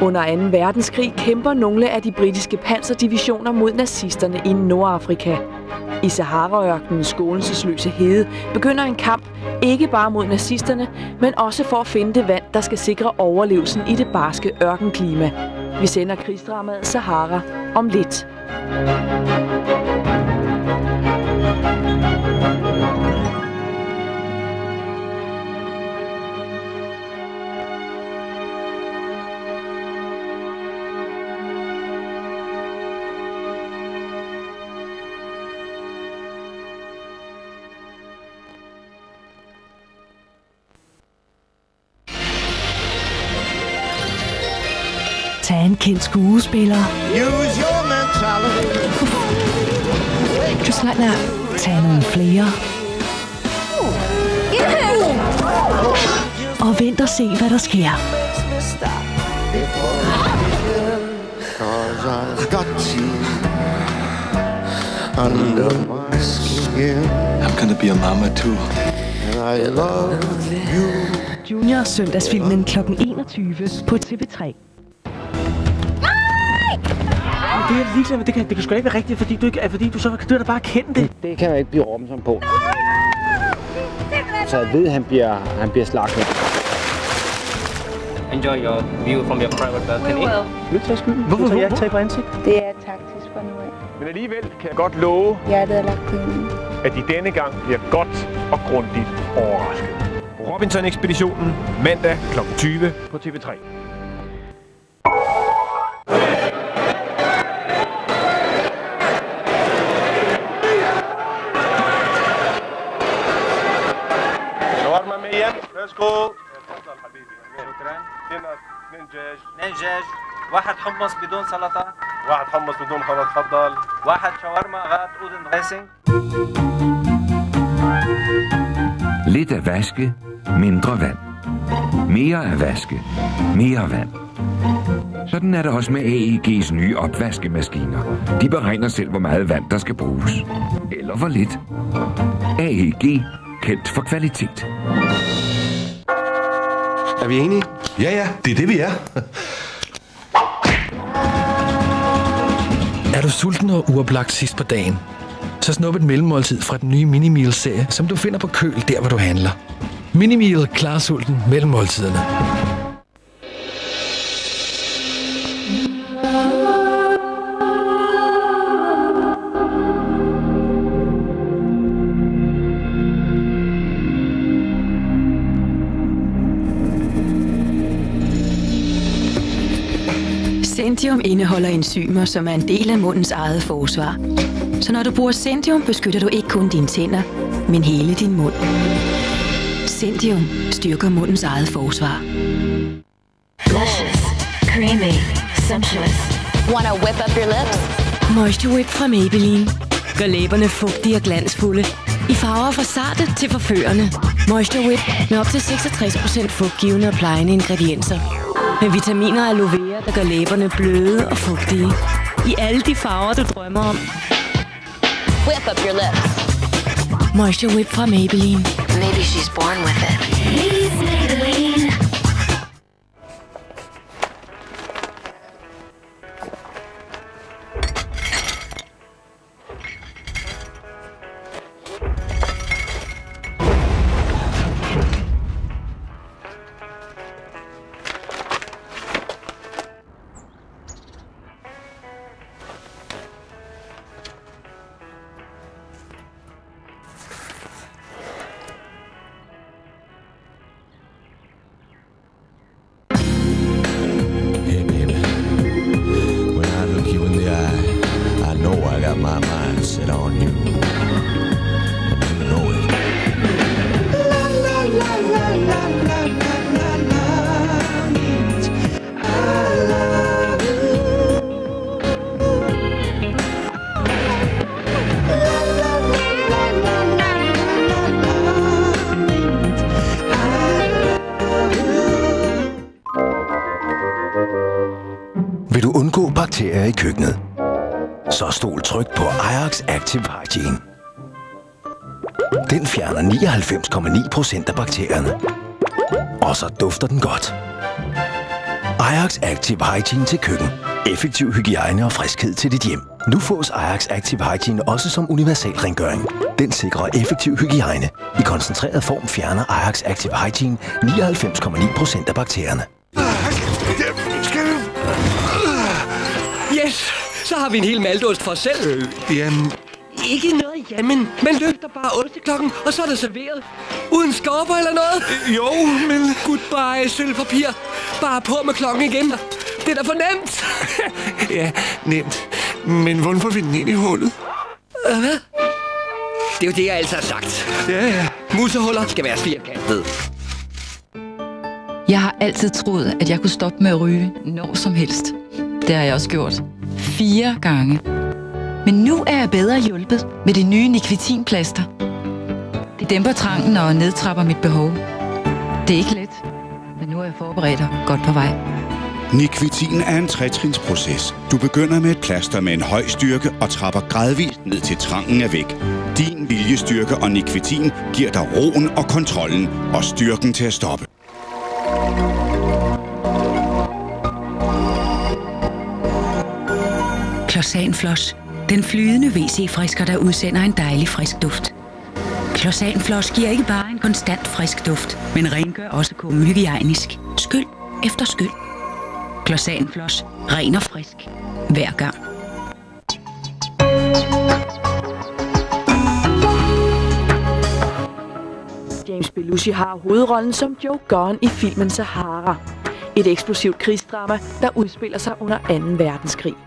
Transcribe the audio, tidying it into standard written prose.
Under 2. verdenskrig kæmper nogle af de britiske panserdivisioner mod nazisterne i Nordafrika. I Sahara-ørkenens skånselsløse hede begynder en kamp, ikke bare mod nazisterne, men også for at finde det vand, der skal sikre overlevelsen i det barske ørkenklima. Vi sender krigsdramaet Sahara om lidt. Tag en kendt skuespiller. Use your mentality. Just like that. Tag nogle flere. Og vent og se, hvad der sker. I'm gonna be a mama too. I love you. Junior søndagsfilmen kl. 21 på TV3. Det er ligeglad med, det kan sgu ikke være rigtigt, fordi du så kan du da bare kende det. Det kan man ikke blive Robinson på. Så jeg ved, han bliver slagtet. Enjoy your view from your private balcony. Vil du tage skylden? Hvorfor tager jeg ikke tage på ansigt? Det er taktisk for nu af. Men alligevel kan jeg godt love, Hjertet er lagt ind. at de denne gang bliver godt og grundigt overrasket. Robinson-ekspeditionen mandag kl. 20 på TV3. شاورما مية فاسكو تفضل حبيبي شكرا هنا 2 دجاج 2 دجاج 1 حمص بدون سلطة 1 حمص بدون خضار تفضل 1 شاورما غات أودن دريسنج. Lidt at vaske, mindre vand. Mere at vaske, mere vand. Sådan er det også med AEG's nye opvaskemaskiner. De beregner selv, hvor meget vand der skal bruges. Eller hvor lidt. AEG, kendt for kvalitet. Er vi enige? Ja, det er det, vi er. Er du sulten og uoplagt sidst på dagen? Så snup et mellemmåltid fra den nye Minimeal-serie, som du finder på Køl, der hvor du handler. Minimeal klarer sulten mellem måltiderne. Zendium indeholder enzymer, som er en del af mundens eget forsvar. Så når du bruger Zendium, beskytter du ikke kun dine tænder, men hele din mund. Zendium styrker mundens eget forsvar. Luscious, creamy, sumptuous. Wanna whip up your lips? Moisture Whip fra Maybelline gør læberne fugtige og glansfulde. I farver fra sarte til forførende. Moisture Whip med op til 66% fugtgivende og plejende ingredienser. Med vitaminer og aloe vera, der gør læberne bløde og fugtige. I alle de farver, du drømmer om. Whip up your lips. Moisture Whip fra Maybelline. Maybe she's born with it. Please, Maybelline. Vil du undgå bakterier i køkkenet? Så stol trygt på Ajax Active Hygiene. Den fjerner 99,9% af bakterierne. Og så dufter den godt. Ajax Active Hygiene til køkken. Effektiv hygiejne og friskhed til dit hjem. Nu fås Ajax Active Hygiene også som universal rengøring. Den sikrer effektiv hygiejne. I koncentreret form fjerner Ajax Active Hygiene 99,9% af bakterierne. Yes! Så har vi en hel maltost for os selv. Jamen... Ikke noget jamen. Man løfter bare osteklokken, og så er det serveret. Uden skorper eller noget? Jo, men... Goodbye, sølvpapir. Bare på med klokken igen. Det er da for nemt. Ja, nemt. Men hvordan får vi den ind i hullet? Hvad? Det er jo det, jeg altid har sagt. Ja. Musehuller skal være firkantede. Jeg har altid troet, at jeg kunne stoppe med at ryge når som helst. Det har jeg også gjort. 4 gange. Men nu er jeg bedre hjulpet med det nye Nicotinplaster. Det dæmper trangen og nedtrapper mit behov. Det er ikke let, men nu er jeg forberedt og godt på vej. Nicotin er en 3-trinsproces. Du begynder med et plaster med en høj styrke og trapper gradvist ned til trangen er væk. Din viljestyrke og Nicotin giver dig roen og kontrollen og styrken til at stoppe. Closanflos. Den flydende WC-frisker, der udsender en dejlig frisk duft. Closanflos giver ikke bare en konstant frisk duft, men rengør også kummen hygiejnisk. Skyld efter skyld. Closanflos. Ren og frisk. Hver gang. James Belushi har hovedrollen som Joe Gunn i filmen Sahara. Et eksplosivt krigsdrama, der udspiller sig under 2. verdenskrig.